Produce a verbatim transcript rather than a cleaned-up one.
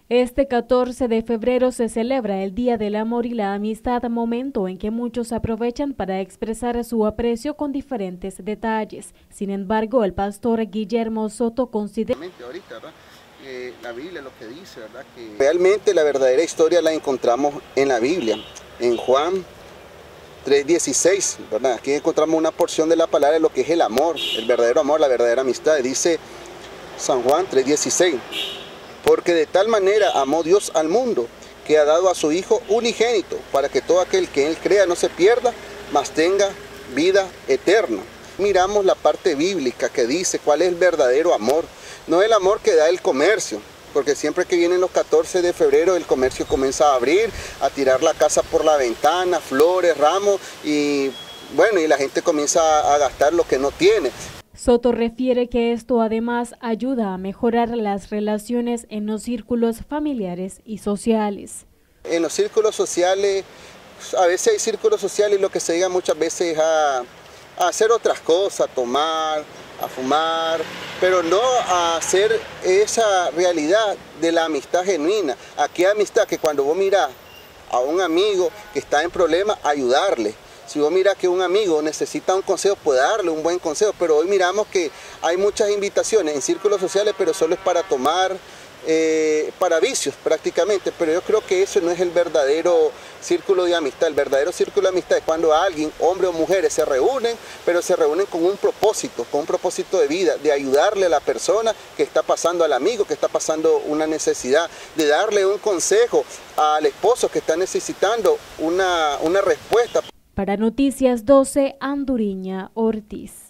Este catorce de febrero se celebra el Día del Amor y la Amistad, momento en que muchos aprovechan para expresar su aprecio con diferentes detalles. Sin embargo, el pastor Guillermo Soto considera ahorita, ¿verdad? Eh, la Biblia lo que dice, ¿verdad? Que realmente la verdadera historia la encontramos en la Biblia, en Juan tres dieciséis, ¿verdad? Aquí encontramos una porción de la palabra de lo que es el amor, el verdadero amor, la verdadera amistad. Dice San Juan tres dieciséis. Porque de tal manera amó Dios al mundo, que ha dado a su Hijo unigénito, para que todo aquel que en Él crea no se pierda, mas tenga vida eterna. Miramos la parte bíblica que dice cuál es el verdadero amor. No el amor que da el comercio, porque siempre que vienen los catorce de febrero el comercio comienza a abrir, a tirar la casa por la ventana, flores, ramos, y bueno, y la gente comienza a gastar lo que no tiene. Soto refiere que esto además ayuda a mejorar las relaciones en los círculos familiares y sociales. En los círculos sociales, a veces hay círculos sociales y lo que se llega muchas veces a, a hacer otras cosas, a tomar, a fumar, pero no a hacer esa realidad de la amistad genuina. Aquí hay amistad que cuando vos mirás a un amigo que está en problemas, ayudarle. Si vos mirás que un amigo necesita un consejo, puede darle un buen consejo, pero hoy miramos que hay muchas invitaciones en círculos sociales, pero solo es para tomar, eh, para vicios prácticamente, pero yo creo que eso no es el verdadero círculo de amistad. El verdadero círculo de amistad es cuando alguien, hombre o mujeres, se reúnen, pero se reúnen con un propósito, con un propósito de vida, de ayudarle a la persona que está pasando, al amigo que está pasando una necesidad, de darle un consejo al esposo que está necesitando una, una respuesta. Para Noticias doce, Anduriña Ortiz.